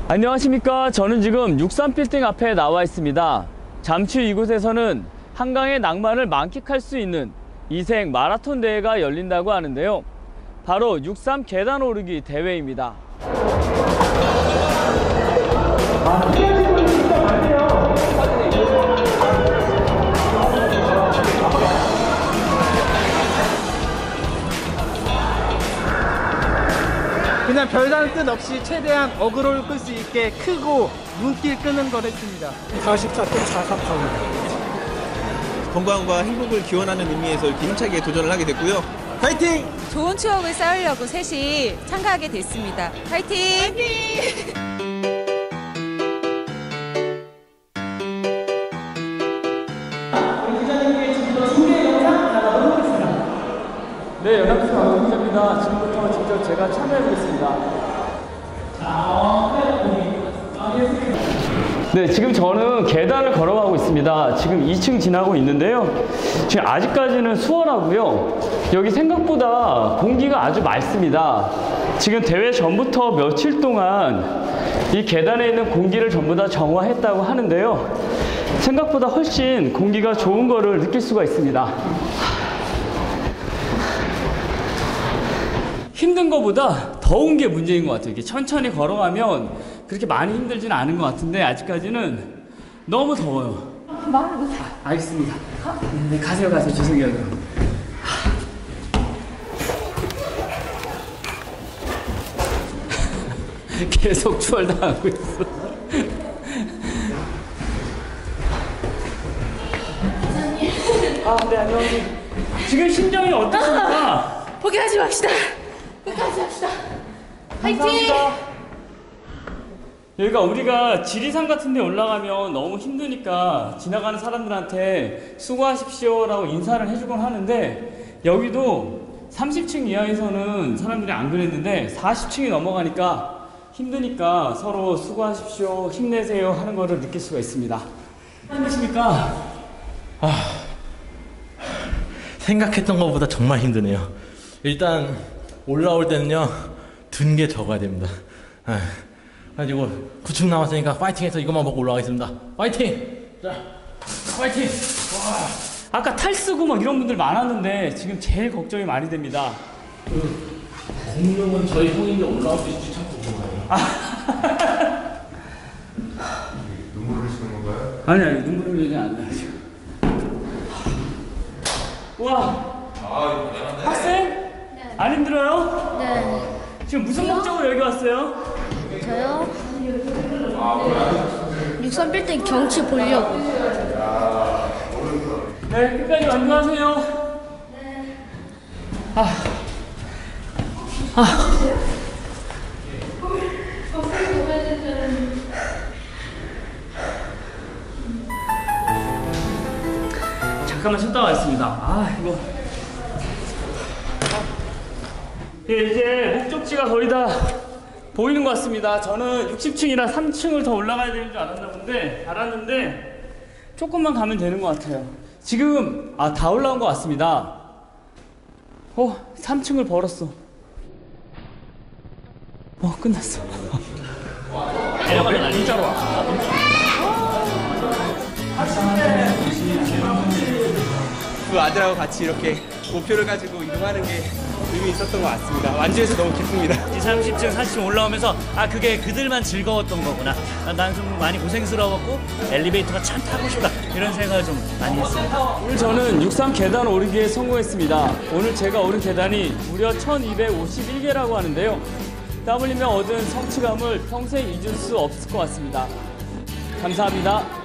안녕하십니까. 저는 지금 63빌딩 앞에 나와 있습니다. 잠시 이곳에서는 한강의 낭만을 만끽할 수 있는 이색 마라톤 대회가 열린다고 하는데요. 바로 63 계단 오르기 대회입니다. 그냥 별다른 뜻 없이 최대한 어그로를 끌 수 있게 크고 눈길 끄는 걸 했습니다. 44.43%. 건강과 행복을 기원하는 의미에서 이렇게 힘차게 도전을 하게 됐고요. 파이팅! 좋은 추억을 쌓으려고 셋이 참가하게 됐습니다. 파이팅! 파이팅! 네, 연합뉴스 방송 기자입니다. 지금부터 직접 제가 참여해보겠습니다. 네, 지금 저는 계단을 걸어가고 있습니다. 지금 2층 지나고 있는데요. 지금 아직까지는 수월하고요. 여기 생각보다 공기가 아주 맑습니다. 지금 대회 전부터 며칠 동안 이 계단에 있는 공기를 전부 다 정화했다고 하는데요. 생각보다 훨씬 공기가 좋은 거를 느낄 수가 있습니다. 힘든 것보다 더운 게 문제인 것 같아요. 이렇게 천천히 걸어가면 그렇게 많이 힘들지는 않은 것 같은데 아직까지는 너무 더워요. 알겠습니다. 네, 가세요. 죄송해요. 계속 추월당하고 있어. 네, 안녕하세요. 지금 심정이 어떠십니까? 포기하지 맙시다. 끝까지 합시다. 파이팅! 여기가 우리가 지리산 같은 데 올라가면 너무 힘드니까 지나가는 사람들한테 수고하십시오라고 인사를 해주곤 하는데 여기도 30층 이하에서는 사람들이 안 그랬는데 40층이 넘어가니까 힘드니까 서로 수고하십시오, 힘내세요 하는 거를 느낄 수가 있습니다. 힘드십니까? 생각했던 것보다 정말 힘드네요. 일단 올라올 때는요 든 게 적어야 됩니다. 가지고 9층 남았으니까 파이팅해서 이것만 먹고 올라가겠습니다. 파이팅! 자, 파이팅! 와. 아까 탈 쓰고 막 이런 분들 많았는데 지금 제일 걱정이 많이 됩니다. 공룡은 저희 형인데 올라올 수 있지 참고 올라가요. 눈물 흘리시는 건가요? 아니 눈물 흘리지 않아요 지금. 와. 학생? 네. 안 힘들어요? 네. 지금 무슨 목적으로 여기 왔어요? 저요? 63빌딩 경치 보려고. 네, 끝까지 완주하세요. 네. 잠깐만 쉬었다 가겠습니다. 이거. 예, 이제 목적지가 거의 다 보이는 것 같습니다. 저는 60층이라 3층을 더 올라가야 되는 줄 알았는데 조금만 가면 되는 것 같아요. 지금 다 올라온 것 같습니다. 3층을 벌었어. 끝났어. 진짜로 와. 두 아들하고 같이 이렇게 목표를 가지고 이동하는 게 의미 있었던 것 같습니다. 완주해서 너무 기쁩니다. 30층, 40층 올라오면서 그게 그들만 즐거웠던 거구나. 난 좀 많이 고생스러웠고 엘리베이터가 참 타고 싶다. 이런 생각을 좀 많이 했습니다. 오늘 저는 63 계단 오르기에 성공했습니다. 오늘 제가 오른 계단이 무려 1251개라고 하는데요. 땀 흘리며 얻은 성취감을 평생 잊을 수 없을 것 같습니다. 감사합니다.